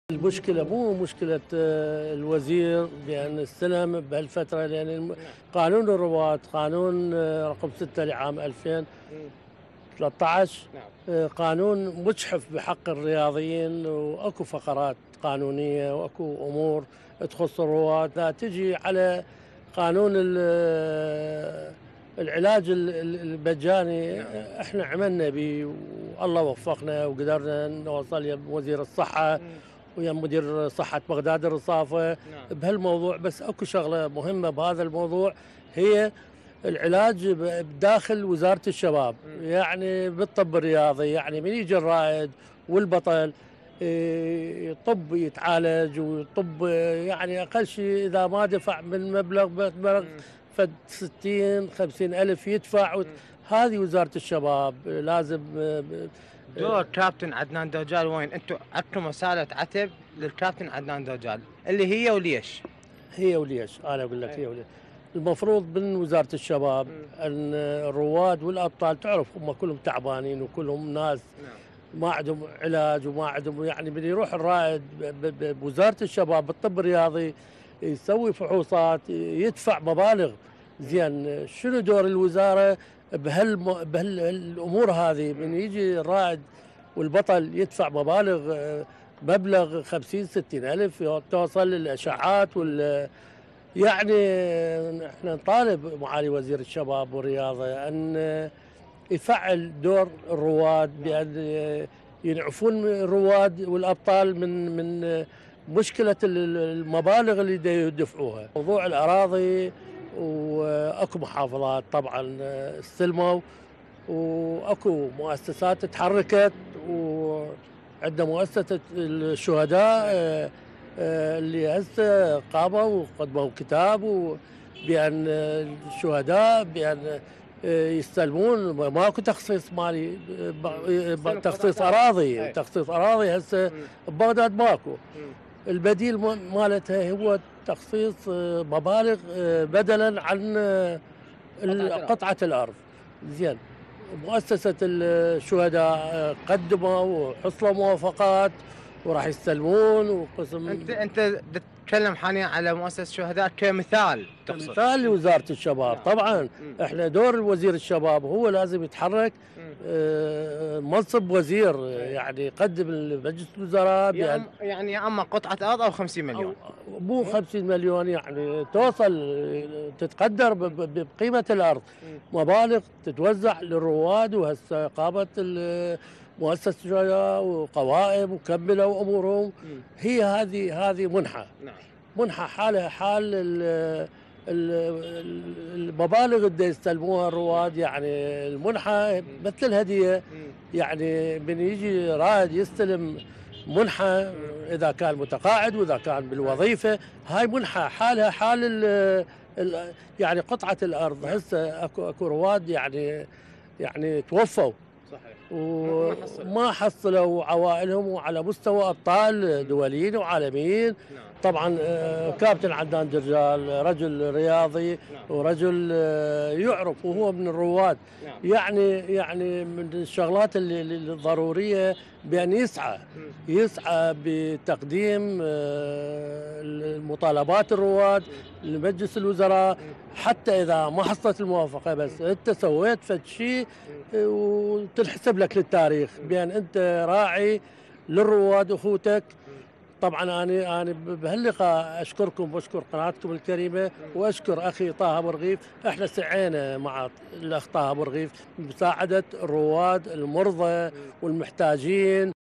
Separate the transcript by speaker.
Speaker 1: المشكلة مو مشكلة الوزير بأن استلم بهالفترة، لأن قانون الرواد، قانون رقم 6 لعام 2013،
Speaker 2: نعم.
Speaker 1: قانون مجحف بحق الرياضيين، واكو فقرات قانونية واكو أمور تخص الرواد. لا تجي على قانون العلاج المجاني.
Speaker 2: نعم.
Speaker 1: احنا عملنا به والله وفقنا وقدرنا نوصل يا وزير الصحة
Speaker 2: مم.
Speaker 1: ويا مدير صحة بغداد الرصافة
Speaker 2: نعم.
Speaker 1: بهالموضوع. بس اكو شغلة مهمة بهذا الموضوع، هي العلاج بداخل وزارة الشباب، يعني بالطب الرياضي. يعني من يجي الرائد والبطل يطب يتعالج ويطب، يعني أقل شيء إذا ما دفع من مبلغ فد 60 50 ألف يدفع. هذه وزارة الشباب لازم
Speaker 2: دور كابتن عدنان دوجال وين؟ انتم عندكم رسالة عتب للكابتن عدنان دوجال اللي هي وليش؟
Speaker 1: هي وليش أنا أقول لك
Speaker 2: أي.
Speaker 1: هي وليش. المفروض من وزارة الشباب أن الرواد والأبطال، تعرف هم كلهم تعبانين وكلهم ناس
Speaker 2: نعم.
Speaker 1: ما عندهم علاج وما عندهم، يعني من يروح الرائد بوزارة الشباب بالطب الرياضي يسوي فحوصات يدفع مبالغ. زين شنو دور الوزارة بهالأمور هذه؟ من يجي الرائد والبطل يدفع مبالغ، مبلغ 50 60 ألف توصل للأشعات يعني احنا نطالب معالي وزير الشباب والرياضة أن يفعل دور الرواد، بأن ينعفون الرواد والأبطال من مشكلة المبالغ اللي يدفعوها. موضوع الأراضي، وأكو محافظات طبعا استلموا، وأكو مؤسسات تحركت، وعندنا مؤسسة الشهداء اللي هسه قاموا وقدموا كتاب بأن الشهداء بأن يستلمون. ماكو تخصيص مالي، تخصيص اراضي، تخصيص اراضي هسه ببغداد ماكو. البديل مالتها هو تخصيص مبالغ بدلا عن قطعة الارض. زين مؤسسة الشهداء قدموا وحصلوا موافقات وراح يستلمون. وقسم
Speaker 2: انت تتكلم حاليا على مؤسسة الشهداء كمثال تقصد؟
Speaker 1: مثال لوزارة الشباب. طبعا احنا دور الوزير الشباب هو لازم يتحرك. منصب وزير يعني يقدم لمجلس الوزراء
Speaker 2: يعني يا اما قطعة ارض او 50 مليون،
Speaker 1: مو 50 مليون، يعني توصل تتقدر بقيمة الارض. مبالغ تتوزع للرواد، وهسه قامت مؤسسة الشهداء وقوائم وكملوا امورهم. هي هذه منحة.
Speaker 2: نعم.
Speaker 1: منحة حالها حال المبالغ اللي يستلموها الرواد. يعني المنحة مثل الهدية، يعني من يجي رائد يستلم منحة إذا كان متقاعد وإذا كان بالوظيفة، هاي منحة حالها حال يعني قطعة الأرض. هسه أكو رواد يعني توفوا
Speaker 2: صحيح
Speaker 1: وما حصلوا عوائلهم، وعلى مستوى ابطال دوليين وعالميين. طبعا كابتن عدنان دجال رجل رياضي ورجل يعرف، وهو من الرواد. يعني من الشغلات اللي الضروريه بان يسعى بتقديم المطالبات الرواد لمجلس الوزراء، حتى اذا ما حصلت الموافقه. بس انت سويت فد شيء وتنحسب لك للتاريخ بان انت راعي للرواد اخوتك. طبعا انا بهاللقاء اشكركم واشكر قناتكم الكريمه، واشكر اخي طه ابو رغيف. احنا سعينا مع الاخ طه ابو رغيف بمساعده الرواد المرضى والمحتاجين.